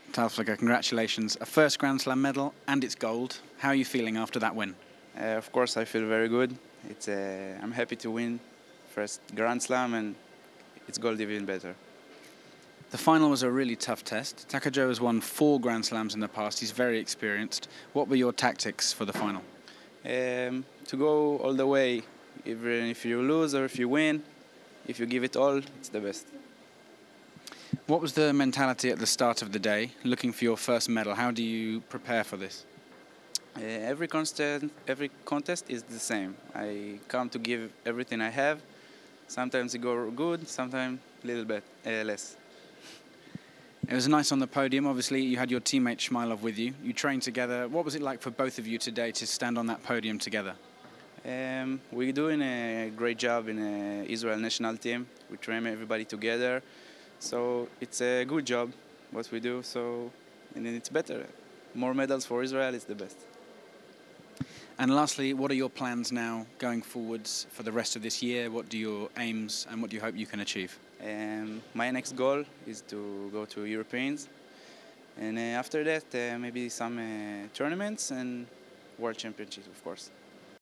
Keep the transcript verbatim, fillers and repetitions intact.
Talfliger, congratulations. A first Grand Slam medal and it's gold. How are you feeling after that win? Uh, of course, I feel very good. It's, uh, I'm happy to win first Grand Slam, and it's gold even better. The final was a really tough test. Takajo has won four Grand Slams in the past. He's very experienced. What were your tactics for the final? Um, to go all the way, even if you lose or if you win, if you give it all, it's the best. What was the mentality at the start of the day, looking for your first medal? How do you prepare for this? Uh, every contest, every contest is the same. I come to give everything I have. Sometimes it goes good, sometimes a little bit uh, less. It was nice on the podium. Obviously, you had your teammate Shmailov with you. You trained together. What was it like for both of you today to stand on that podium together? Um, we're doing a great job in the Israel national team. We train everybody together. So it's a good job, what we do. So, and then it's better. More medals for Israel is the best. And lastly, what are your plans now going forwards for the rest of this year? What do your aims and what do you hope you can achieve? Um, my next goal is to go to Europeans. And uh, after that, uh, maybe some uh, tournaments and World Championships, of course.